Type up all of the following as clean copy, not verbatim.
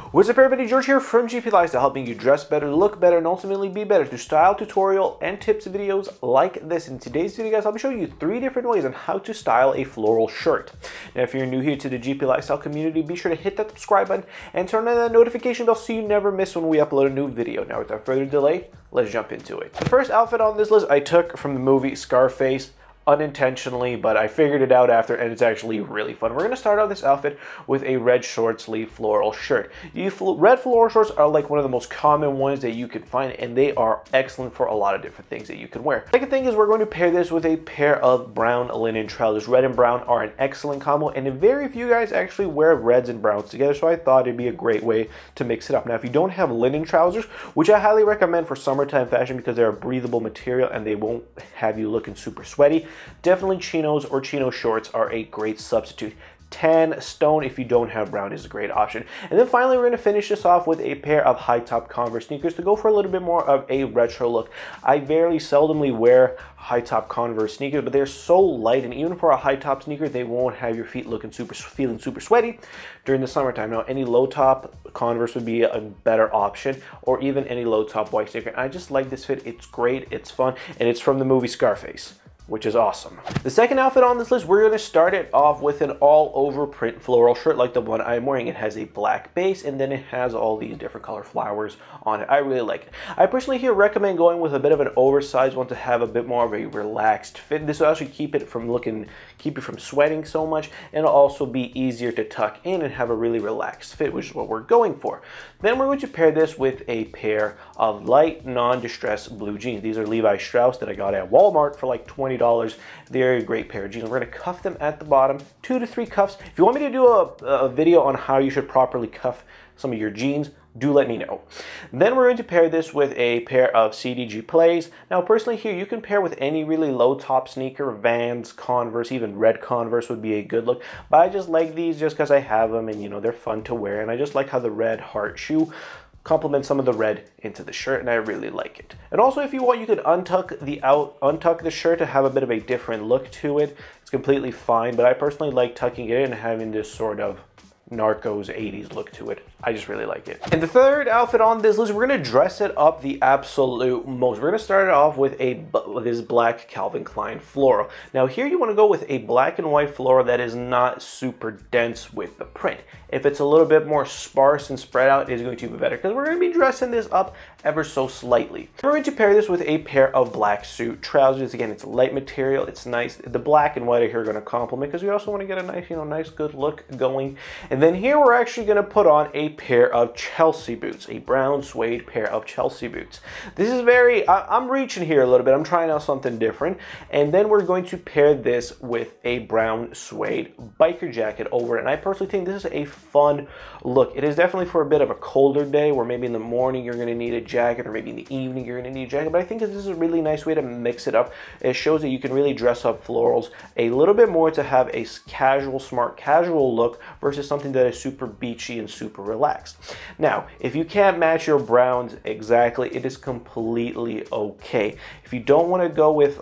What's up everybody, George here from GP Lifestyle, helping you dress better, look better, and ultimately be better through style, tutorial, and tips videos like this. In today's video, guys, I'll be showing you 3 different ways on how to style a floral shirt. Now, if you're new here to the GP Lifestyle community, be sure to hit that subscribe button and turn on that notification bell so you never miss when we upload a new video. Now, without further delay, let's jump into it. The first outfit on this list I took from the movie Scarface, unintentionally, but I figured it out after, and it's actually really fun. We're going to start out this outfit with a red short sleeve floral shirt. Red floral shorts are like one of the most common ones that you can find, and they are excellent for a lot of different things that you can wear. Second thing is we're going to pair this with a pair of brown linen trousers. Red and brown are an excellent combo, and very few guys actually wear reds and browns together, so I thought it'd be a great way to mix it up. Now, if you don't have linen trousers, which I highly recommend for summertime fashion because they're a breathable material and they won't have you looking super sweaty, definitely chinos or chino shorts are a great substitute. Tan, stone, if you don't have brown, is a great option. And then finally, we're going to finish this off with a pair of high top Converse sneakers to go for a little bit more of a retro look. I very seldomly wear high top Converse sneakers, but they're so light, and even for a high top sneaker, they won't have your feet looking feeling super sweaty during the summertime. Now, any low top Converse would be a better option, or even any low top white sneaker. I just like this fit. It's great, it's fun, and it's from the movie Scarface, which is awesome. The second outfit on this list, we're going to start it off with an all-over print floral shirt like the one I'm wearing. It has a black base, and then it has all these different color flowers on it. I really like it. I personally here recommend going with a bit of an oversized one to have a bit more of a relaxed fit. This will actually keep you from sweating so much, and it'll also be easier to tuck in and have a really relaxed fit, which is what we're going for. Then we're going to pair this with a pair of light, non-distressed blue jeans. These are Levi Strauss that I got at Walmart for like $20. They're a great pair of jeans. We're going to cuff them at the bottom, 2 to 3 cuffs. If you want me to do a video on how you should properly cuff some of your jeans, do let me know. Then we're going to pair this with a pair of CDG Plays. Now, personally here, you can pair with any really low top sneaker, Vans, Converse, even red Converse would be a good look. But I just like these just because I have them, and you know, they're fun to wear, and I just like how the red heart shoe complement some of the red into the shirt, and I really like it. And also, if you want, you could untuck the shirt to have a bit of a different look to it. It's completely fine, but I personally like tucking it in and having this sort of Narcos 80s look to it. I just really like it. And the third outfit on this list, we're going to dress it up the absolute most. We're going to start it off with this black Calvin Klein floral. Now here you want to go with a black and white floral that is not super dense with the print. If it's a little bit more sparse and spread out, it's going to be better because we're going to be dressing this up ever so slightly. We're going to pair this with a pair of black suit trousers. Again, it's a light material, it's nice. The black and white are here going to complement because we also want to get a nice, nice good look going. And then here we're actually going to put on a pair of Chelsea boots, a brown suede pair of Chelsea boots. This is I'm reaching here a little bit. I'm trying out something different. And then we're going to pair this with a brown suede biker jacket over it. And I personally think this is a fun look. It is definitely for a bit of a colder day where maybe in the morning you're going to need a jacket, or maybe in the evening you're going to need a jacket. But I think this is a really nice way to mix it up. It shows that you can really dress up florals a little bit more to have a casual, smart, casual look versus something that is super beachy and super relaxed. Now, if you can't match your browns exactly, it is completely okay. If you don't want to go with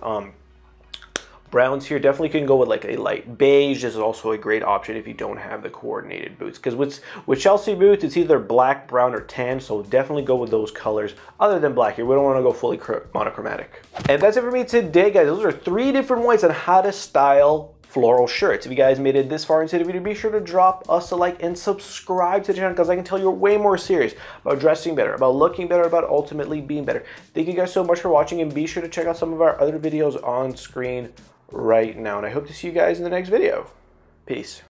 browns here, definitely can go with like a light beige. This is also a great option if you don't have the coordinated boots, because with Chelsea boots, it's either black, brown, or tan, so definitely go with those colors other than black here. We don't want to go fully monochromatic. And that's it for me today, guys. Those are 3 different ways on how to style floral shirts. If you guys made it this far into the video, be sure to drop us a like and subscribe to the channel, because I can tell you're way more serious about dressing better, about looking better, about ultimately being better. Thank you guys so much for watching, and be sure to check out some of our other videos on screen right now, and I hope to see you guys in the next video. Peace.